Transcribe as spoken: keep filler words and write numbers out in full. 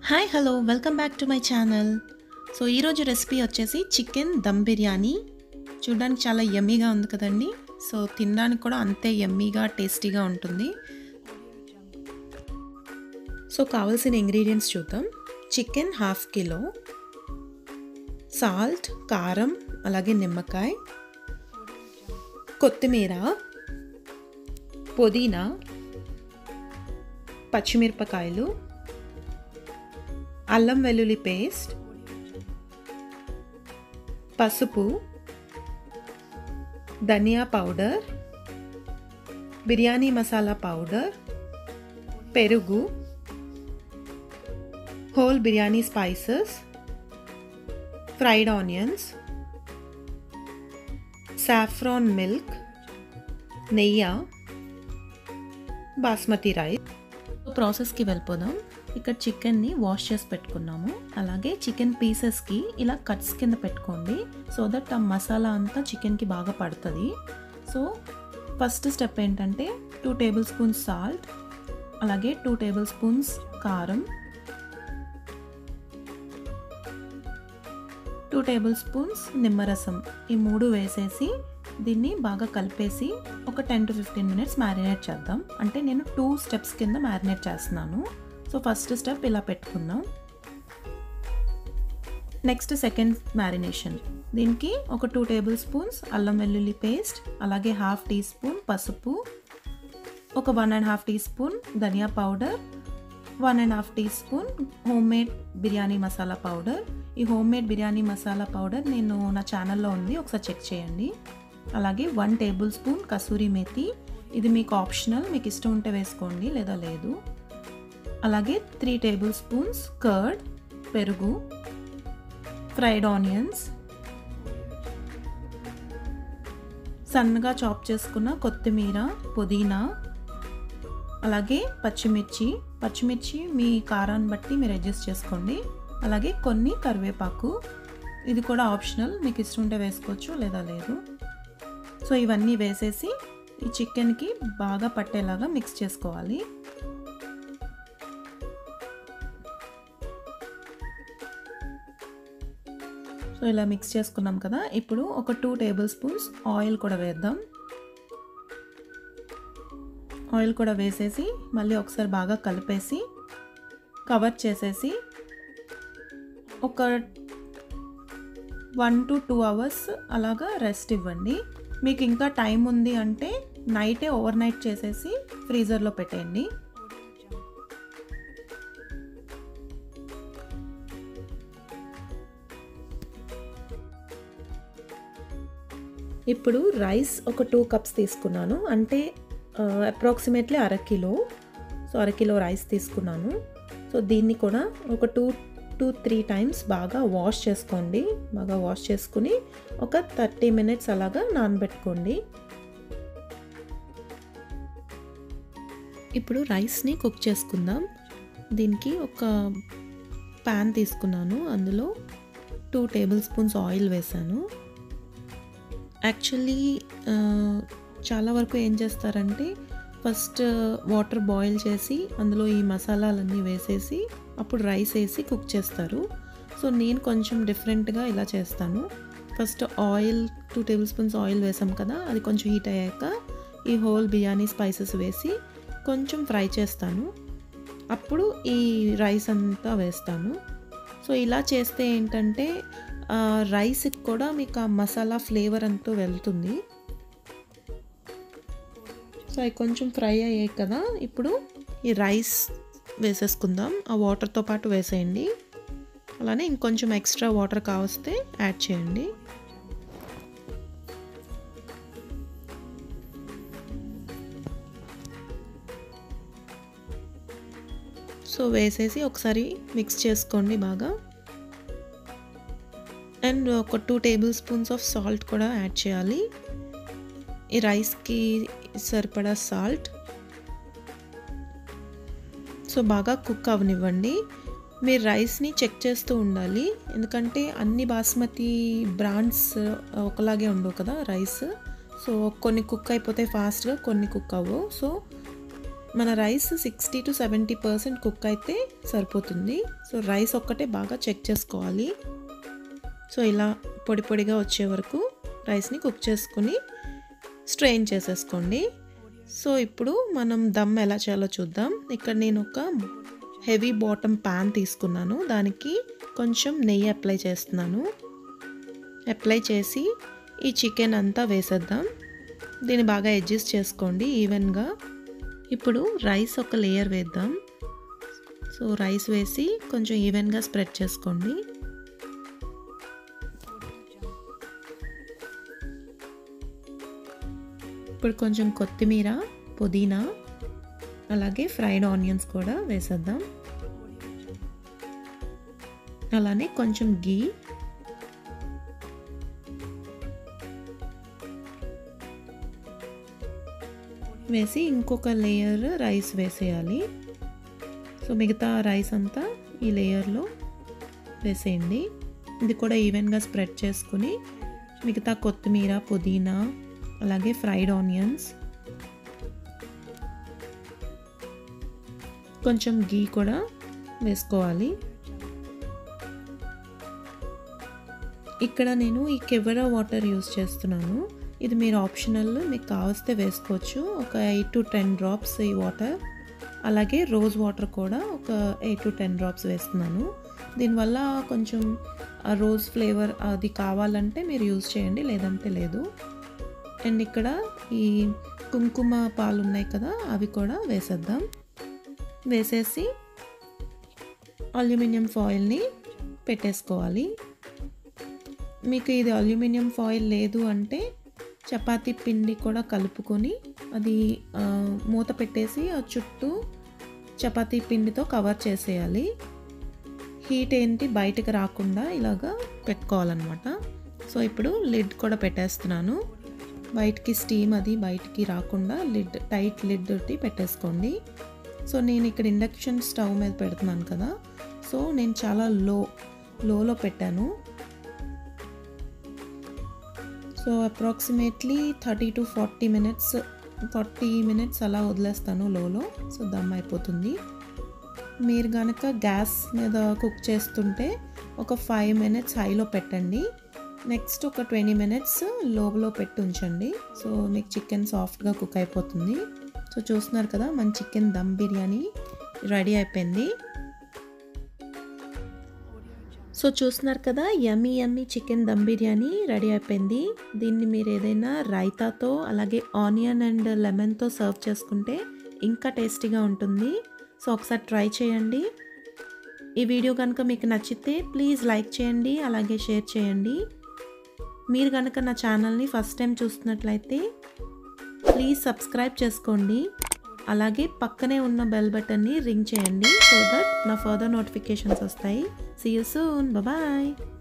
Hi hello welcome back to my channel. So ఈరోజు recipe వచ్చేసి chicken dum biryani. చూడడానికి చాలా యమ్మీగా ఉంది కదండి. సో తినడానికి కూడా అంతే యమ్మీగా టేస్టీగా ఉంటుంది. సో కావాల్సిన ఇంగ్రీడియంట్స్ చూద్దాం. చికెన్ హాఫ్ కిలో, సాల్ట్, కారం, అలాగే నిమ్మకాయ, కొత్తిమీర, పుదీనా, పచ్చిమిరపకాయలు, అల్లం వెల్లుల్లి పేస్ట్, పసుపు, ధనియా పౌడర్, బిర్యానీ మసాలా పౌడర్, పెరుగు, whole biryani spices, fried onions, saffron milk, నెయ్యి, బాస్మతి రైస్. ప్రాసెస్కి వెళ్ళిపోదాం. ఇక్కడ చికెన్ని వాష్ చేసి పెట్టుకున్నాము. అలాగే చికెన్ పీసెస్కి ఇలా కట్స్ కింద పెట్టుకోండి, సో దట్ ఆ మసాలా అంతా చికెన్కి బాగా పడుతుంది. సో ఫస్ట్ స్టెప్ ఏంటంటే టూ టేబుల్ స్పూన్స్ సాల్ట్, అలాగే టూ టేబుల్ స్పూన్స్ కారం, టూ టేబుల్ స్పూన్స్ నిమ్మరసం, ఈ మూడు వేసేసి దీన్ని బాగా కలిపేసి ఒక ten to fifteen minutes marinate చేద్దాం. అంటే నేను టూ స్టెప్స్ కింద మ్యారినేట్ చేస్తున్నాను. సో ఫస్ట్ స్టెప్ ఇలా పెట్టుకుందాం. నెక్స్ట్ సెకండ్ మ్యారినేషన్, దీనికి ఒక టూ టేబుల్ స్పూన్స్ అల్లం వెల్లుల్లి పేస్ట్, అలాగే హాఫ్ టీ స్పూన్ పసుపు, ఒక one and half teaspoon ధనియా powder, one and half teaspoon homemade biryani masala powder. ఈ homemade biryani masala powder నేను నా ఛానల్లో ఉంది, ఒకసారి చెక్ చేయండి. అలాగే one tablespoon kasuri methi, ఇది మీకు ఆప్షనల్, మీకు ఇష్టం ఉంటే వేసుకోండి లేదా లేదు. అలాగే త్రీ టేబుల్ స్పూన్స్ కర్డ్, పెరుగు, ఫ్రైడ్ ఆనియన్స్, సన్నగా చాప్ చేసుకున్న కొత్తిమీర, పుదీనా, అలాగే పచ్చిమిర్చి. పచ్చిమిర్చి మీ కారాన్ని బట్టి మీరు అడ్జస్ట్ చేసుకోండి. అలాగే కొన్ని కరివేపాకు, ఇది కూడా ఆప్షనల్, మీకు ఇష్టం ఉంటే వేసుకోవచ్చు లేదా లేదు. సో ఇవన్నీ వేసేసి ఈ చికెన్కి బాగా పట్టేలాగా మిక్స్ చేసుకోవాలి. సో ఇలా మిక్స్ చేసుకున్నాం కదా, ఇప్పుడు ఒక టూ టేబుల్ స్పూన్స్ ఆయిల్ కూడా వేద్దాం. ఆయిల్ కూడా వేసేసి మళ్ళీ ఒకసారి బాగా కలిపేసి కవర్ చేసేసి ఒక వన్ టు టూ అవర్స్ అలాగా రెస్ట్ ఇవ్వండి. మీకు ఇంకా టైం ఉంది అంటే నైటే ఓవర్ నైట్ చేసేసి ఫ్రీజర్లో పెట్టేయండి. ఇప్పుడు రైస్ ఒక టూ కప్స్ తీసుకున్నాను, అంటే అప్రాక్సిమేట్లీ అరకిలో. సో అరకిలో రైస్ తీసుకున్నాను. సో దీన్ని కూడా ఒక టూ టూ త్రీ టైమ్స్ బాగా వాష్ చేసుకోండి. బాగా వాష్ చేసుకుని ఒక థర్టీ మినిట్స్ అలాగా నానబెట్టుకోండి. ఇప్పుడు రైస్ని కుక్ చేసుకుందాం. దీనికి ఒక ప్యాన్ తీసుకున్నాను, అందులో టూ టేబుల్ స్పూన్స్ ఆయిల్ వేసాను. యాక్చువల్లీ చాలా వరకు ఏం చేస్తారంటే ఫస్ట్ వాటర్ బాయిల్ చేసి అందులో ఈ మసాలాలన్నీ వేసేసి అప్పుడు రైస్ వేసి కుక్ చేస్తారు. సో నేను కొంచెం డిఫరెంట్గా ఇలా చేస్తాను. First oil two tablespoons oil వేసాం కదా, అది కొంచెం హీట్ అయ్యాక ఈ హోల్ బిర్యానీ స్పైసెస్ వేసి కొంచెం ఫ్రై చేస్తాను. అప్పుడు ఈ రైస్ అంతా వేస్తాను. సో ఇలా చేస్తే ఏంటంటే రైస్కి కూడా మీకు ఆ మసాలా ఫ్లేవర్ అంతా వెళ్తుంది. సో అవి కొంచెం ఫ్రై అయ్యాయి కదా, ఇప్పుడు ఈ రైస్ వేసేసుకుందాం. ఆ వాటర్తో పాటు వేసేయండి. అలానే ఇంకొంచెం ఎక్స్ట్రా వాటర్ కావస్తే యాడ్ చేయండి. సో వేసేసి ఒకసారి మిక్స్ చేసుకోండి బాగా. అండ్ ఒక two tablespoons of salt కూడా యాడ్ చేయాలి. ఈ రైస్కి సరిపడా సాల్ట్. సో బాగా కుక్ అవనివ్వండి. మీరు రైస్ని చెక్ చేస్తూ ఉండాలి, ఎందుకంటే అన్ని బాస్మతి బ్రాండ్స్ ఒకలాగే ఉండవు కదా రైస్. సో కొన్ని కుక్ అయిపోతాయి ఫాస్ట్గా, కొన్ని కుక్ అవ్వవు. సో మన rice sixty to seventy percent cook అయితే సరిపోతుంది. సో రైస్ ఒక్కటే బాగా చెక్ చేసుకోవాలి. సో ఇలా పొడి పొడిగా వచ్చే వరకు రైస్ని కుక్ చేసుకుని స్ట్రెయిన్ చేసేసుకోండి. సో ఇప్పుడు మనం దమ్ ఎలా చేయాలో చూద్దాం. ఇక్కడ నేను ఒక హెవీ బాటమ్ ప్యాన్ తీసుకున్నాను. దానికి కొంచెం నెయ్యి అప్లై చేస్తున్నాను. అప్లై చేసి ఈ చికెన్ అంతా వేసేద్దాం. దీన్ని బాగా అడ్జస్ట్ చేసుకోండి ఈవెన్గా. ఇప్పుడు రైస్ ఒక లేయర్ వేద్దాం. సో రైస్ వేసి కొంచెం ఈవెన్గా స్ప్రెడ్ చేసుకోండి. ఇప్పుడు కొంచెం కొత్తిమీర, పుదీనా, అలాగే ఫ్రైడ్ ఆనియన్స్ కూడా వేసేద్దాం. అలానే కొంచెం గీ, వేసి ఇంకొక లేయర్ రైస్ వేసేయాలి. సో మిగతా రైస్ అంతా ఈ లేయర్లో వేసేయండి. ఇది కూడా ఈవెన్గా స్ప్రెడ్ చేసుకుని మిగతా కొత్తిమీర, పుదీనా, అలాగే ఫ్రైడ్ ఆనియన్స్, కొంచెం గీ కూడా వేసుకోవాలి. ఇక్కడ నేను ఈ కెవరా వాటర్ యూస్ చేస్తున్నాను. ఇది మీరు ఆప్షనల్, మీకు కావస్తే వేసుకోవచ్చు. ఒక ఎయిట్ టు టెన్ డ్రాప్స్ ఈ వాటర్, అలాగే రోజ్ వాటర్ కూడా ఒక ఎయిట్ టు టెన్ డ్రాప్స్ వేస్తున్నాను. దీనివల్ల కొంచెం ఆ రోజ్ ఫ్లేవర్ అది కావాలంటే మీరు యూజ్ చేయండి, లేదంటే లేదు. అండ్ ఇక్కడ ఈ కుంకుమ పాలు ఉన్నాయి కదా, అవి కూడా వేసేద్దాం. వేసేసి అల్యూమినియం ఫాయిల్ని పెట్టేసుకోవాలి. మీకు ఇది అల్యూమినియం ఫాయిల్ లేదు అంటే చపాతీ పిండి కూడా కలుపుకొని అది మూత పెట్టేసి ఆ చుట్టూ చపాతీ పిండితో కవర్ చేసేయాలి. హీట్ ఏంటి బయటకు రాకుండా ఇలాగా పెట్టుకోవాలన్నమాట. సో ఇప్పుడు లిడ్ కూడా పెట్టేస్తున్నాను. బయటికి స్టీమ్ అది బయటికి రాకుండా లిడ్, టైట్ లిడ్ తోటి పెట్టేసుకోండి. సో నేను ఇక్కడ ఇండక్షన్ స్టవ్ మీద పెడుతున్నాను కదా, సో నేను చాలా లో లోలో పెట్టాను. So approximately thirty to forty minutes forty minutes అలా వదిలేస్తాను లోలో. సో దమ్ అయిపోతుంది. మీరు కనుక గ్యాస్ మీద కుక్ చేస్తుంటే ఒక ఫైవ్ మినిట్స్ హైలో పెట్టండి. నెక్స్ట్ ఒక ట్వంటీ మినిట్స్ లోలో పెట్టి ఉంచండి. సో మీకు చికెన్ సాఫ్ట్గా కుక్ అయిపోతుంది. సో చూస్తున్నారు కదా, మన చికెన్ దమ్ బిర్యానీ రెడీ అయిపోయింది. సో చూస్తున్నారు కదా, yummy yummy chicken dum biryani ready అయిపోయింది. దీన్ని మీరు ఏదైనా రైతాతో అలాగే ఆనియన్ అండ్ లెమన్తో సర్వ్ చేసుకుంటే ఇంకా టేస్టీగా ఉంటుంది. సో ఒకసారి ట్రై చేయండి. ఈ వీడియో కనుక మీకు నచ్చితే ప్లీజ్ లైక్ చేయండి, అలాగే షేర్ చేయండి. మీరు కనుక నా ఛానల్ని ఫస్ట్ టైం చూస్తున్నట్లయితే ప్లీజ్ సబ్స్క్రైబ్ చేసుకోండి. అలాగే పక్కనే ఉన్న బెల్ బటన్ని రింగ్ చేయండి సో దట్ నా ఫర్దర్ నోటిఫికేషన్స్ వస్తాయి. See you soon, bye.